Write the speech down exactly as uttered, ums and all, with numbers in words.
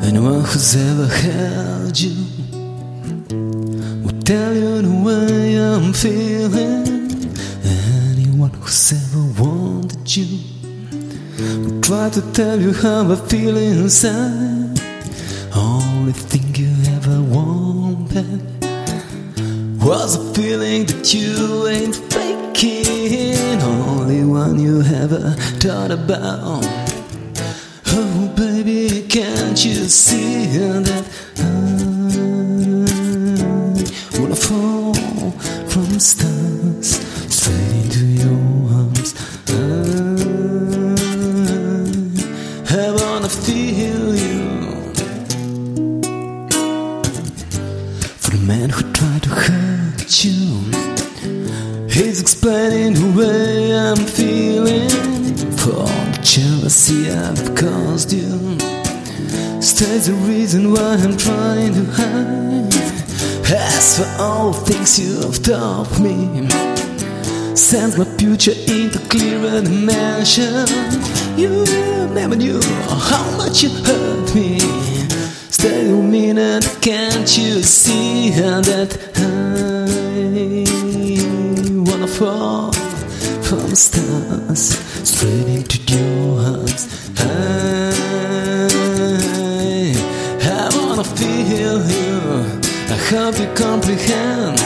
Anyone who's ever held you will tell you the way I'm feeling. Anyone who's ever wanted you will try to tell you how I feel inside. Only thing you ever wanted was a feeling that you ain't faking. Only one you ever thought about. Oh baby, can't you see that I wanna fall from the stars straight into your arms? I, I wanna feel you. For the man who tried to hurt you, he's explaining the way I'm feeling. For the jealousy I've caused you, stays the reason why I'm trying to hide. As for all things you've taught me, sends my future into clearer dimension. You never knew how much you hurt me. Stay with me and can't you see that I wanna fall from the stars straight into your arms? I, I wanna feel you. I hope you comprehend.